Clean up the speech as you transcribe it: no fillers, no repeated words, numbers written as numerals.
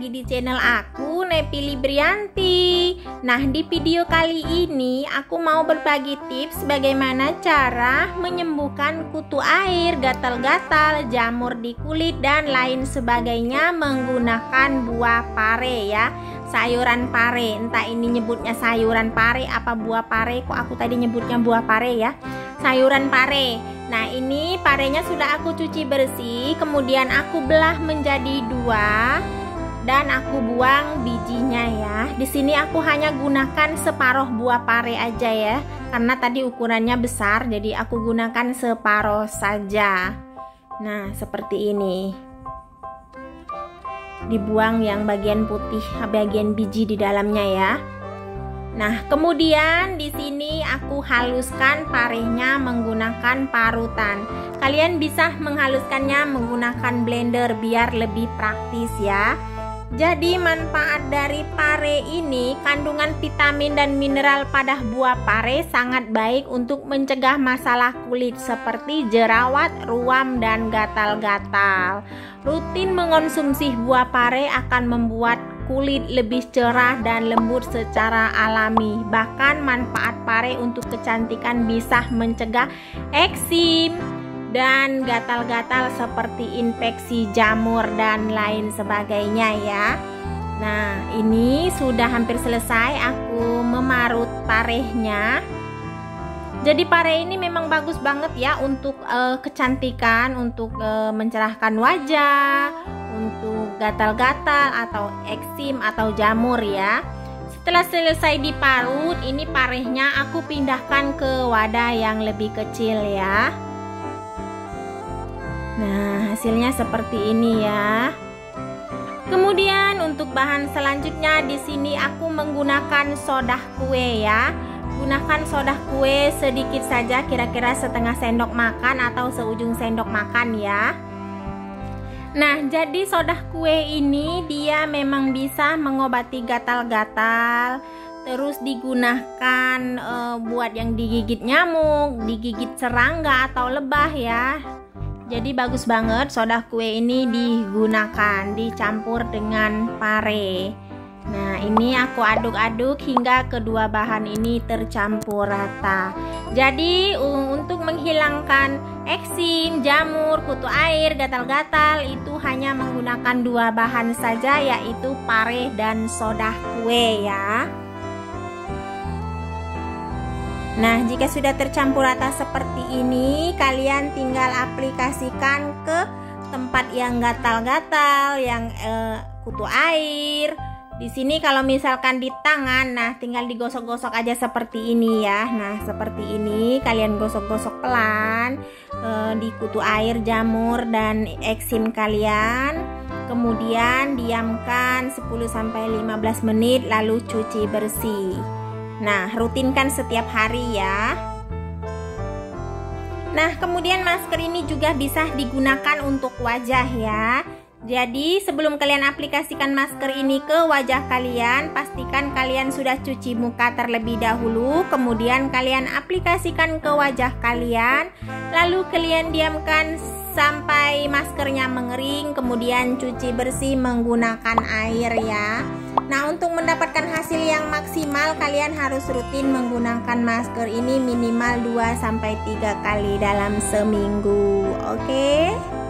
lagi di channel aku, Nepi Librianti. Nah, di video kali ini aku mau berbagi tips bagaimana cara menyembuhkan kutu air, gatal-gatal, jamur di kulit dan lain sebagainya menggunakan buah pare ya. Sayuran pare, entah ini nyebutnya sayuran pare apa buah pare, kok aku tadi nyebutnya buah pare ya. Sayuran pare. Nah, ini parenya sudah aku cuci bersih, kemudian aku belah menjadi dua dan aku buang bijinya ya. Di sini aku hanya gunakan separuh buah pare aja ya, karena tadi ukurannya besar, jadi aku gunakan separuh saja. Nah, seperti ini. Dibuang yang bagian putih, bagian biji di dalamnya ya. Nah, kemudian di sini aku haluskan parehnya menggunakan parutan. Kalian bisa menghaluskannya menggunakan blender biar lebih praktis ya. Jadi manfaat dari pare ini, kandungan vitamin dan mineral pada buah pare sangat baik untuk mencegah masalah kulit seperti jerawat, ruam, dan gatal-gatal. Rutin mengonsumsi buah pare akan membuat kulit lebih cerah dan lembut secara alami. Bahkan manfaat pare untuk kecantikan bisa mencegah eksim dan gatal-gatal seperti infeksi jamur dan lain sebagainya ya. Nah, ini sudah hampir selesai aku memarut parehnya. Jadi pare ini memang bagus banget ya untuk kecantikan, untuk mencerahkan wajah, untuk gatal-gatal atau eksim atau jamur ya. Setelah selesai diparut, ini parehnya aku pindahkan ke wadah yang lebih kecil ya. Nah, hasilnya seperti ini ya. Kemudian untuk bahan selanjutnya di sini aku menggunakan soda kue ya. Gunakan soda kue sedikit saja, kira-kira setengah sendok makan atau seujung sendok makan ya. Nah, jadi soda kue ini dia memang bisa mengobati gatal-gatal. Terus digunakan buat yang digigit nyamuk, digigit serangga atau lebah ya. Jadi bagus banget soda kue ini digunakan, dicampur dengan pare. Nah, ini aku aduk-aduk hingga kedua bahan ini tercampur rata. Jadi untuk menghilangkan eksim, jamur, kutu air, gatal-gatal itu hanya menggunakan dua bahan saja, yaitu pare dan soda kue ya. Nah, jika sudah tercampur rata seperti ini, kalian tinggal aplikasikan ke tempat yang gatal-gatal, yang kutu air. Di sini kalau misalkan di tangan, nah tinggal digosok-gosok aja seperti ini ya. Nah, seperti ini kalian gosok-gosok pelan di kutu air, jamur, dan eksim kalian. Kemudian diamkan 10-15 menit lalu cuci bersih. Nah, rutinkan setiap hari ya. Nah, kemudian masker ini juga bisa digunakan untuk wajah ya. Jadi sebelum kalian aplikasikan masker ini ke wajah kalian, pastikan kalian sudah cuci muka terlebih dahulu. Kemudian kalian aplikasikan ke wajah kalian, lalu kalian diamkan sampai maskernya mengering. Kemudian cuci bersih menggunakan air ya. Nah, untuk mendapatkan hasil yang maksimal, kalian harus rutin menggunakan masker ini minimal 2-3 kali dalam seminggu. Oke?